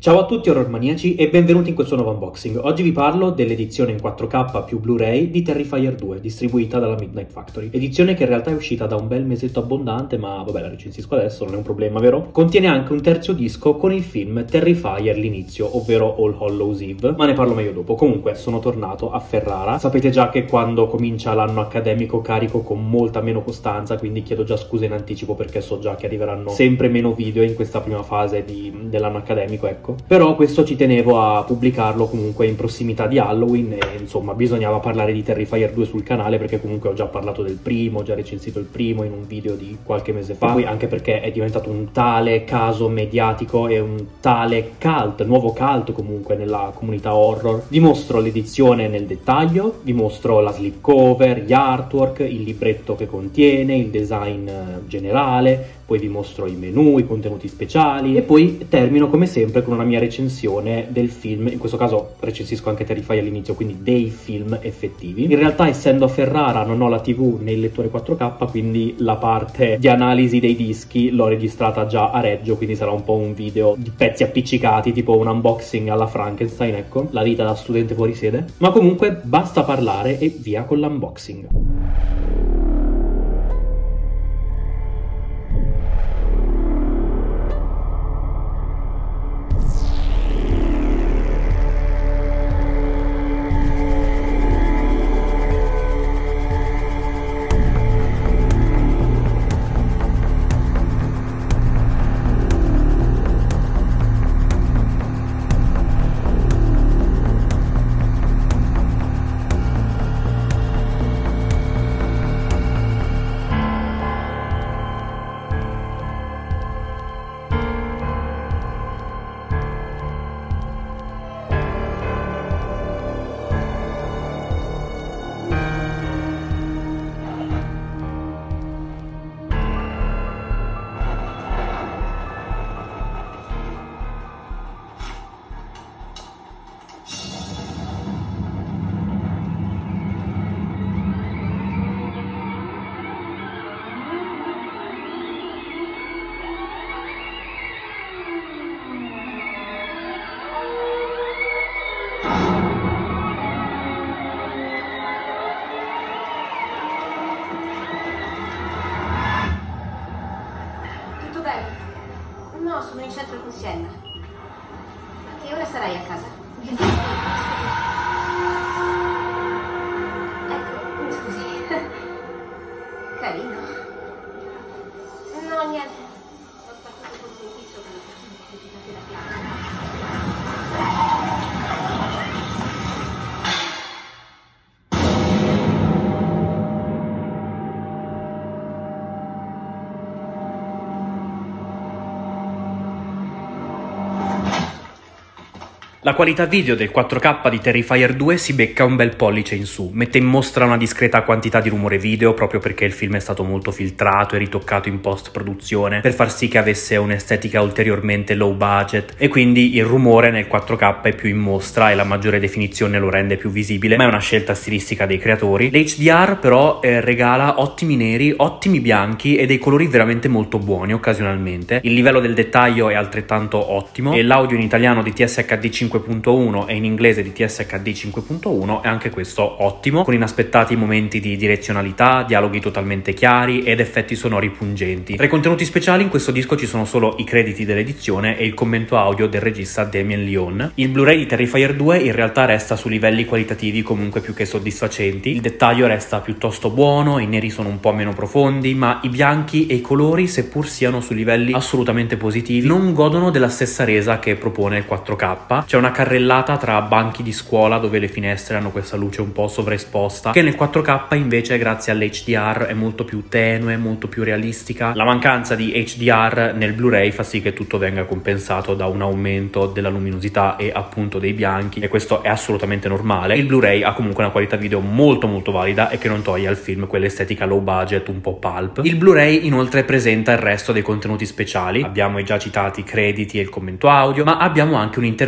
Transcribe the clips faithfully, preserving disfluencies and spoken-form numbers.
Ciao a tutti horror maniaci e benvenuti in questo nuovo unboxing. Oggi vi parlo dell'edizione in quattro K più Blu-ray di Terrifier due, distribuita dalla Midnight Factory. Edizione che in realtà è uscita da un bel mesetto abbondante, ma vabbè, la recensisco adesso, non è un problema, vero? Contiene anche un terzo disco con il film Terrifier l'inizio, ovvero All Hallows Eve, ma ne parlo meglio dopo. Comunque, sono tornato a Ferrara. Sapete già che quando comincia l'anno accademico carico con molta meno costanza, quindi chiedo già scuse in anticipo perché so già che arriveranno sempre meno video in questa prima fase di, dell'anno accademico, ecco. Però questo ci tenevo a pubblicarlo comunque in prossimità di Halloween e insomma bisognava parlare di Terrifier due sul canale perché comunque ho già parlato del primo, ho già recensito il primo in un video di qualche mese fa, poi anche perché è diventato un tale caso mediatico e un tale cult, nuovo cult comunque nella comunità horror. Vi mostro l'edizione nel dettaglio, vi mostro la slipcover, gli artwork, il libretto che contiene, il design generale, poi vi mostro i menu, i contenuti speciali e poi termino come sempre con una mia recensione del film. In questo caso recensisco anche Terrifier all'inizio, quindi dei film effettivi. In realtà, essendo a Ferrara non ho la tivù né il lettore quattro K, quindi la parte di analisi dei dischi l'ho registrata già a Reggio, quindi sarà un po' un video di pezzi appiccicati, tipo un unboxing alla Frankenstein, ecco, la vita da studente fuori sede. Ma comunque basta parlare e via con l'unboxing. No, sono in centro con Sienna. A che ora sarai a casa? Scusi. Ecco, mi scusi. Carino. No, niente. Ho spaccato contro un tizio che mi ha criticato la pianta. La qualità video del quattro K di Terrifier due si becca un bel pollice in su, mette in mostra una discreta quantità di rumore video proprio perché il film è stato molto filtrato e ritoccato in post-produzione per far sì che avesse un'estetica ulteriormente low budget e quindi il rumore nel quattro K è più in mostra e la maggiore definizione lo rende più visibile, ma è una scelta stilistica dei creatori. L'H D R però eh, regala ottimi neri, ottimi bianchi e dei colori veramente molto buoni occasionalmente. Il livello del dettaglio è altrettanto ottimo e l'audio in italiano di T S H D cinque punto uno e in inglese di T S H D cinque punto uno è anche questo ottimo, con inaspettati momenti di direzionalità, dialoghi totalmente chiari ed effetti sonori pungenti. Tra i contenuti speciali in questo disco ci sono solo i crediti dell'edizione e il commento audio del regista Damien Leone. Il Blu-ray di Terrifier due in realtà resta su livelli qualitativi comunque più che soddisfacenti, il dettaglio resta piuttosto buono, i neri sono un po' meno profondi, ma i bianchi e i colori, seppur siano su livelli assolutamente positivi, non godono della stessa resa che propone il quattro K. C'è una carrellata tra banchi di scuola dove le finestre hanno questa luce un po' sovraesposta, che nel quattro K invece grazie all'H D R è molto più tenue, molto più realistica. La mancanza di H D R nel Blu-ray fa sì che tutto venga compensato da un aumento della luminosità e appunto dei bianchi, e questo è assolutamente normale. Il Blu-ray ha comunque una qualità video molto molto valida e che non toglie al film quell'estetica low budget un po' pulp. Il Blu-ray inoltre presenta il resto dei contenuti speciali, abbiamo i già citati crediti e il commento audio, ma abbiamo anche un'intervista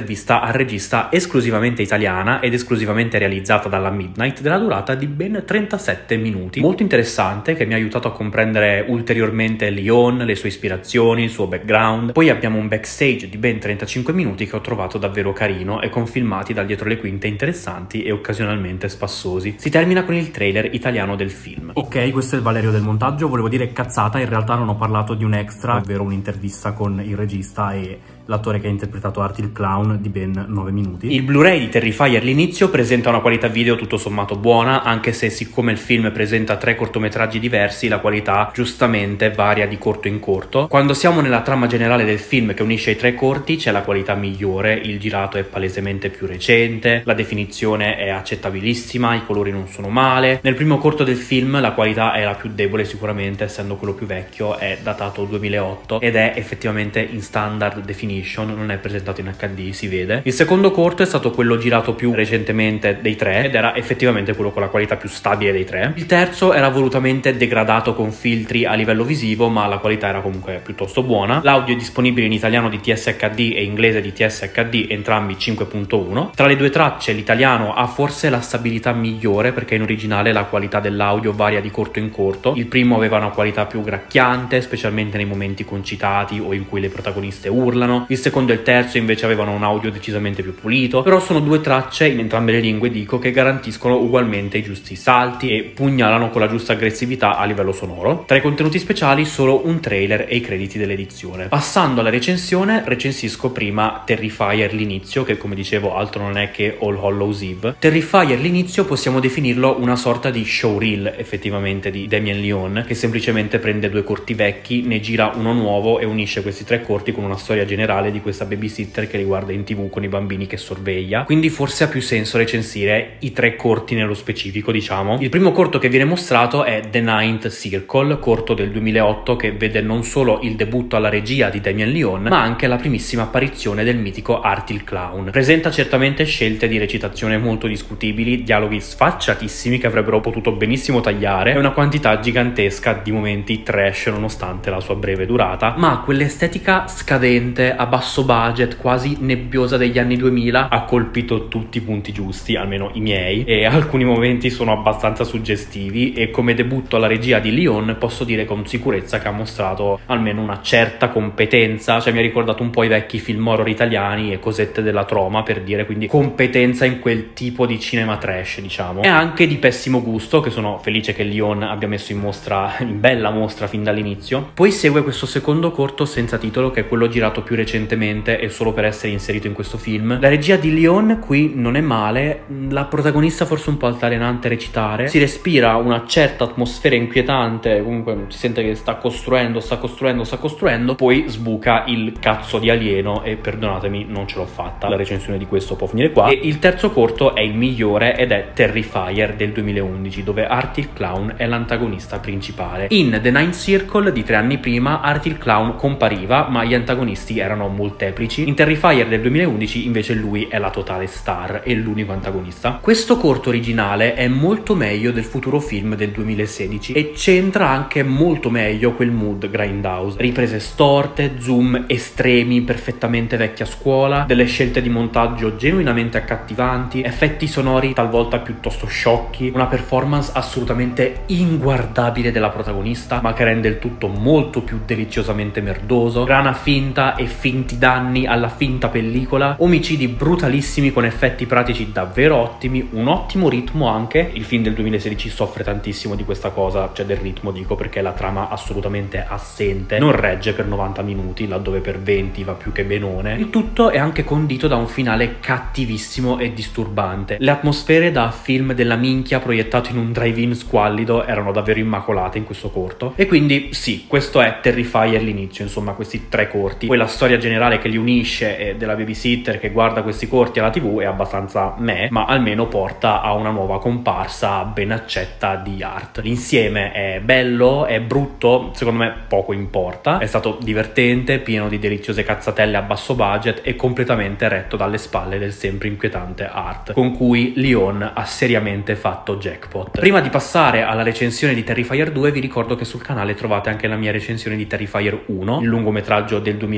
al regista esclusivamente italiana ed esclusivamente realizzata dalla Midnight, della durata di ben trentasette minuti. Molto interessante, che mi ha aiutato a comprendere ulteriormente Leon, le sue ispirazioni, il suo background. Poi abbiamo un backstage di ben trentacinque minuti che ho trovato davvero carino e con filmati dal dietro le quinte interessanti e occasionalmente spassosi. Si termina con il trailer italiano del film. Ok, questo è il Valerio del montaggio. Volevo dire cazzata, in realtà non ho parlato di un extra, ovvero un'intervista con il regista e l'attore che ha interpretato Art il Clown di ben nove minuti. Il Blu-ray di Terrifier l'inizio presenta una qualità video tutto sommato buona, anche se siccome il film presenta tre cortometraggi diversi, la qualità giustamente varia di corto in corto. Quando siamo nella trama generale del film che unisce i tre corti c'è la qualità migliore, il girato è palesemente più recente, la definizione è accettabilissima, i colori non sono male. Nel primo corto del film la qualità è la più debole sicuramente, essendo quello più vecchio, è datato duemilaotto ed è effettivamente in standard definition, non è presentato in acca di, si vede. Il secondo corto è stato quello girato più recentemente dei tre ed era effettivamente quello con la qualità più stabile dei tre. Il terzo era volutamente degradato con filtri a livello visivo, ma la qualità era comunque piuttosto buona. L'audio è disponibile in italiano di T S H D e inglese di T S H D, entrambi cinque punto uno. Tra le due tracce l'italiano ha forse la stabilità migliore, perché in originale la qualità dell'audio varia di corto in corto. Il primo aveva una qualità più gracchiante, specialmente nei momenti concitati o in cui le protagoniste urlano. Il secondo e il terzo invece avevano un audio decisamente più pulito, però sono due tracce in entrambe le lingue, dico, che garantiscono ugualmente i giusti salti e pugnalano con la giusta aggressività a livello sonoro. Tra i contenuti speciali solo un trailer e i crediti dell'edizione. Passando alla recensione, recensisco prima Terrifier l'inizio, che come dicevo altro non è che All Hallows Eve. Terrifier l'inizio possiamo definirlo una sorta di showreel effettivamente di Damien Leone, che semplicemente prende due corti vecchi, ne gira uno nuovo e unisce questi tre corti con una storia generale di questa babysitter che li guarda in tv con i bambini che sorveglia. Quindi forse ha più senso recensire i tre corti nello specifico, diciamo. Il primo corto che viene mostrato è The Ninth Circle, corto del duemilaotto che vede non solo il debutto alla regia di Damien Leone, ma anche la primissima apparizione del mitico Art il Clown. Presenta certamente scelte di recitazione molto discutibili, dialoghi sfacciatissimi che avrebbero potuto benissimo tagliare e una quantità gigantesca di momenti trash nonostante la sua breve durata, ma quell'estetica scadente a basso budget, quasi nebbiosa degli anni duemila, ha colpito tutti i punti giusti, almeno i miei, e alcuni momenti sono abbastanza suggestivi e come debutto alla regia di Leone posso dire con sicurezza che ha mostrato almeno una certa competenza, cioè mi ha ricordato un po' i vecchi film horror italiani e cosette della Troma, per dire, quindi competenza in quel tipo di cinema trash, diciamo. E anche di pessimo gusto, che sono felice che Leone abbia messo in mostra, in bella mostra fin dall'inizio. Poi segue questo secondo corto senza titolo, che è quello girato più recentemente e solo per essere inserito in questo film. La regia di Leone qui non è male, la protagonista forse un po' altalenante a recitare, si respira una certa atmosfera inquietante, comunque si sente che sta costruendo, sta costruendo, sta costruendo, poi sbuca il cazzo di alieno e perdonatemi, non ce l'ho fatta, la recensione di questo può finire qua. E il terzo corto è il migliore ed è Terrifier del duemilaundici, dove Art il Clown è l'antagonista principale. In The Ninth Circle di tre anni prima Art il Clown compariva, ma gli antagonisti erano molteplici. In Terrifier del duemilaundici invece lui è la totale star e l'unico antagonista. Questo corto originale è molto meglio del futuro film del duemilasedici e c'entra anche molto meglio quel mood grindhouse, riprese storte, zoom estremi perfettamente vecchia scuola, delle scelte di montaggio genuinamente accattivanti, effetti sonori talvolta piuttosto sciocchi, una performance assolutamente inguardabile della protagonista ma che rende il tutto molto più deliziosamente merdoso, grana finta e finti danni alla finta pellicola, omicidi brutalissimi con effetti pratici davvero ottimi, un ottimo ritmo anche. Il film del duemilasedici soffre tantissimo di questa cosa, cioè del ritmo dico, perché la trama assolutamente assente, non regge per novanta minuti laddove per venti va più che benone. Il tutto è anche condito da un finale cattivissimo e disturbante. Le atmosfere da film della minchia proiettato in un drive-in squallido erano davvero immacolate in questo corto e quindi sì, questo è Terrifier l'inizio, insomma questi tre corti. Poi la storia generale che li unisce e della babysitter che guarda questi corti alla tv è abbastanza meh, ma almeno porta a una nuova comparsa ben accetta di Art. L'insieme è bello, è brutto, secondo me poco importa, è stato divertente, pieno di deliziose cazzatelle a basso budget e completamente retto dalle spalle del sempre inquietante Art, con cui Leone ha seriamente fatto jackpot. Prima di passare alla recensione di Terrifier due vi ricordo che sul canale trovate anche la mia recensione di Terrifier uno, il lungometraggio del duemilasedici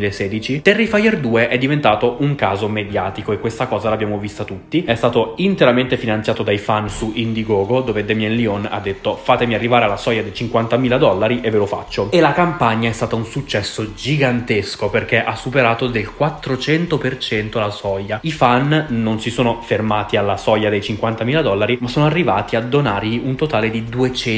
duemilaundici, Terrifier due è diventato un caso mediatico e questa cosa l'abbiamo vista tutti. È stato interamente finanziato dai fan su Indiegogo, dove Damien Leone ha detto fatemi arrivare alla soglia dei cinquantamila dollari e ve lo faccio. E la campagna è stata un successo gigantesco perché ha superato del quattrocento per cento la soglia. I fan non si sono fermati alla soglia dei cinquantamila dollari, ma sono arrivati a donargli un totale di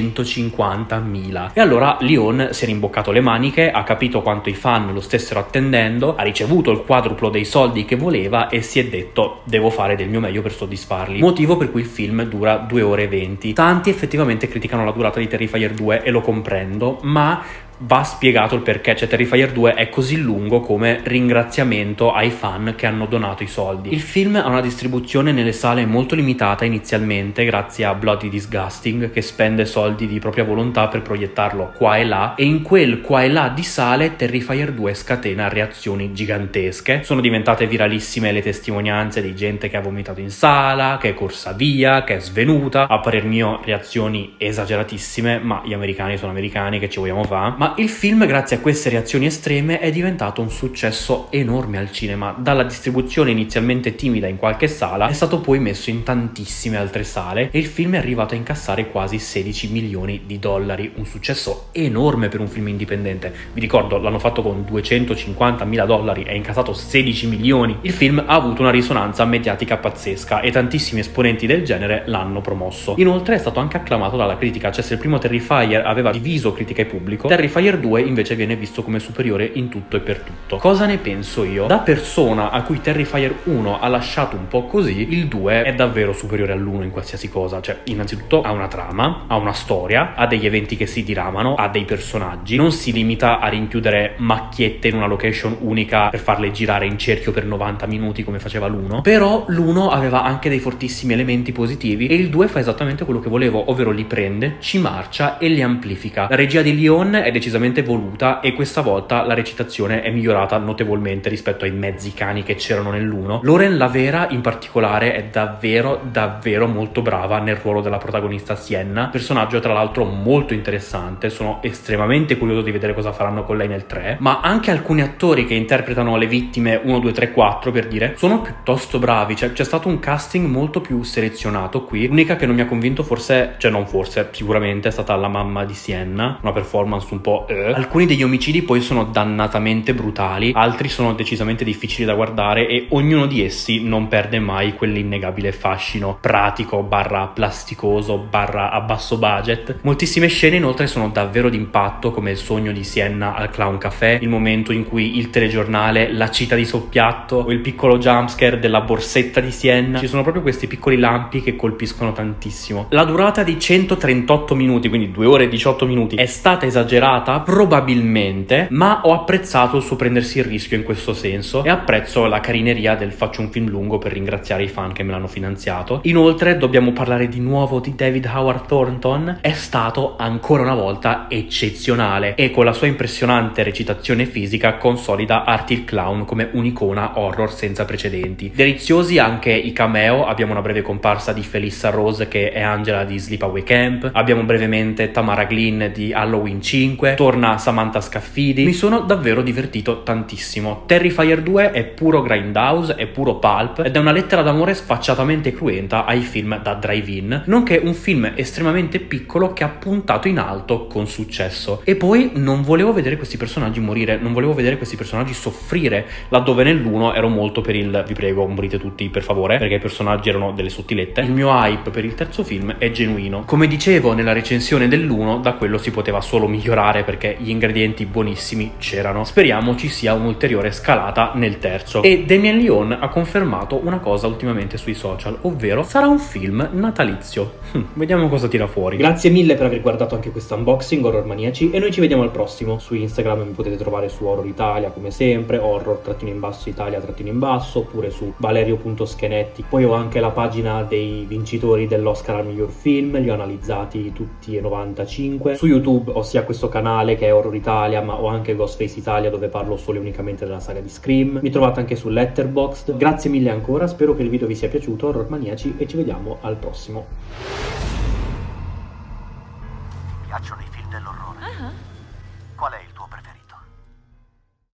duecentocinquantamila. E allora Leone si è rimboccato le maniche, ha capito quanto i fan lo stessero attendendo, ha ricevuto il quadruplo dei soldi che voleva e si è detto devo fare del mio meglio per soddisfarli. Motivo per cui il film dura due ore e venti. Tanti effettivamente criticano la durata di Terrifier due e lo comprendo, ma va spiegato il perché. Cioè Terrifier due è così lungo come ringraziamento ai fan che hanno donato i soldi. Il film ha una distribuzione nelle sale molto limitata inizialmente grazie a Bloody Disgusting, che spende soldi di propria volontà per proiettarlo qua e là, e in quel qua e là di sale Terrifier due scatena reazioni gigantesche. Sono diventate viralissime le testimonianze di gente che ha vomitato in sala, che è corsa via, che è svenuta. A parer mio reazioni esageratissime, ma gli americani sono americani, che ci vogliamo fare. Ma il film, grazie a queste reazioni estreme, è diventato un successo enorme al cinema. Dalla distribuzione inizialmente timida in qualche sala è stato poi messo in tantissime altre sale e il film è arrivato a incassare quasi sedici milioni di dollari, un successo enorme per un film indipendente. Vi ricordo, l'hanno fatto con duecentocinquantamila dollari e ha incassato sedici milioni. Il film ha avuto una risonanza mediatica pazzesca e tantissimi esponenti del genere l'hanno promosso. Inoltre è stato anche acclamato dalla critica, cioè se il primo Terrifier aveva diviso critica e pubblico, Terrifier due invece viene visto come superiore in tutto e per tutto. Cosa ne penso io? Da persona a cui Terrifier uno ha lasciato un po' così, il due è davvero superiore all'uno in qualsiasi cosa. Cioè, innanzitutto ha una trama, ha una storia, ha degli eventi che si diramano, ha dei personaggi, non si limita a rinchiudere macchiette in una location unica per farle girare in cerchio per novanta minuti come faceva l'uno. Però l'uno aveva anche dei fortissimi elementi positivi e il due fa esattamente quello che volevo, ovvero li prende, ci marcia e li amplifica. La regia di Leone è decisamente voluta e questa volta la recitazione è migliorata notevolmente rispetto ai mezzi cani che c'erano nell'uno. Lauren Lavera in particolare è davvero davvero molto brava nel ruolo della protagonista Sienna, personaggio tra l'altro molto interessante. Sono estremamente curioso di vedere cosa faranno con lei nel tre, ma anche alcuni attori che interpretano le vittime uno, due, tre, quattro per dire sono piuttosto bravi. Cioè c'è stato un casting molto più selezionato qui. L'unica che non mi ha convinto forse, cioè non forse, sicuramente è stata la mamma di Sienna, una performance un po' Eh. Alcuni degli omicidi poi sono dannatamente brutali, altri sono decisamente difficili da guardare e ognuno di essi non perde mai quell'innegabile fascino pratico barra plasticoso barra a basso budget. Moltissime scene inoltre sono davvero d'impatto, come il sogno di Sienna al Clown Café, il momento in cui il telegiornale la cita di soppiatto o il piccolo jumpscare della borsetta di Sienna. Ci sono proprio questi piccoli lampi che colpiscono tantissimo. La durata di centotrentotto minuti, quindi due ore e diciotto minuti, è stata esagerata probabilmente, ma ho apprezzato il suo prendersi il rischio in questo senso e apprezzo la carineria del faccio un film lungo per ringraziare i fan che me l'hanno finanziato. Inoltre dobbiamo parlare di nuovo di David Howard Thornton. È stato ancora una volta eccezionale e con la sua impressionante recitazione fisica consolida Artie il Clown come un'icona horror senza precedenti. Deliziosi anche i cameo. Abbiamo una breve comparsa di Felissa Rose che è Angela di Sleepaway Camp, abbiamo brevemente Tamara Glynn di Halloween cinque, torna Samantha Scaffidi. Mi sono davvero divertito tantissimo. Terrifier due è puro grindhouse, è puro pulp ed è una lettera d'amore sfacciatamente cruenta ai film da drive-in, nonché un film estremamente piccolo che ha puntato in alto con successo. E poi non volevo vedere questi personaggi morire, non volevo vedere questi personaggi soffrire, laddove nell'uno ero molto per il vi prego morite tutti per favore, perché i personaggi erano delle sottilette. Il mio hype per il terzo film è genuino. Come dicevo nella recensione dell'uno, da quello si poteva solo migliorare perché gli ingredienti buonissimi c'erano. Speriamo ci sia un'ulteriore scalata nel terzo. E Damien Leone ha confermato una cosa ultimamente sui social, ovvero sarà un film natalizio. Hm, vediamo cosa tira fuori. Grazie mille per aver guardato anche questo unboxing Horror Maniaci e noi ci vediamo al prossimo. Su Instagram mi potete trovare su Horror Italia come sempre, horror trattino in basso Italia trattino in basso, oppure su valerio punto schenetti. Poi ho anche la pagina dei vincitori dell'Oscar al miglior film, li ho analizzati tutti e novantacinque. Su YouTube ho sia questo canale che è Horror Italia, ma ho anche Ghostface Italia dove parlo solo e unicamente della saga di Scream. Mi trovate anche su Letterboxd. Grazie mille ancora, spero che il video vi sia piaciuto, Horror Maniaci, e ci vediamo al prossimo. Mi piacciono i film dell'orrore. Uh-huh. Qual è il